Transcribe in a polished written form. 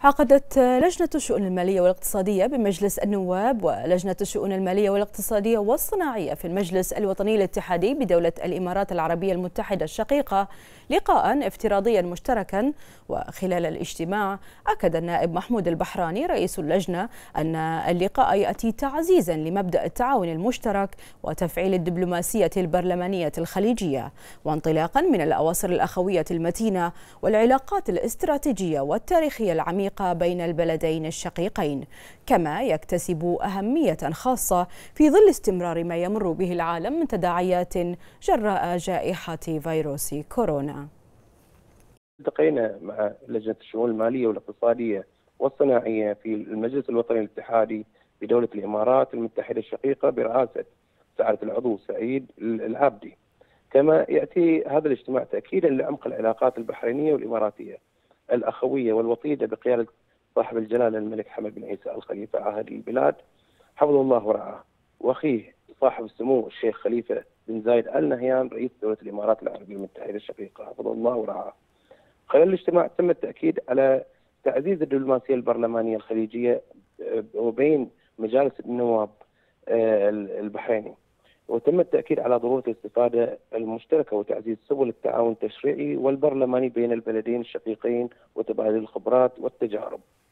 عقدت لجنة الشؤون المالية والاقتصادية بمجلس النواب ولجنة الشؤون المالية والاقتصادية والصناعية في المجلس الوطني الاتحادي بدولة الإمارات العربية المتحدة الشقيقة لقاء افتراضيا مشتركا. وخلال الاجتماع أكد النائب محمود البحراني رئيس اللجنة أن اللقاء يأتي تعزيزا لمبدأ التعاون المشترك وتفعيل الدبلوماسية البرلمانية الخليجية، وانطلاقا من الأواصر الأخوية المتينة والعلاقات الاستراتيجية والتاريخية العميقة بين البلدين الشقيقين، كما يكتسب أهمية خاصة في ظل استمرار ما يمر به العالم من تداعيات جراء جائحة فيروس كورونا. التقينا مع لجنة الشؤون المالية والاقتصادية والصناعية في المجلس الوطني الاتحادي بدولة الإمارات المتحدة الشقيقة برئاسة سعادة العضو سعيد العابدي. كما يأتي هذا الاجتماع تأكيدا لعمق العلاقات البحرينية والإماراتية الأخوية والوطيدة بقيادة صاحب الجلالة الملك حمد بن عيسى الخليفة عاهل البلاد حفظه الله ورعاه، وأخيه صاحب السمو الشيخ خليفة بن زايد آل نهيان رئيس دولة الإمارات العربية المتحدة الشقيقة حفظه الله ورعاه. خلال الاجتماع تم التأكيد على تعزيز الدبلوماسية البرلمانية الخليجية وبين مجالس النواب البحريني، وتم التأكيد على ضرورة الاستفادة المشتركة وتعزيز سبل التعاون التشريعي والبرلماني بين البلدين الشقيقين وتبادل الخبرات والتجارب.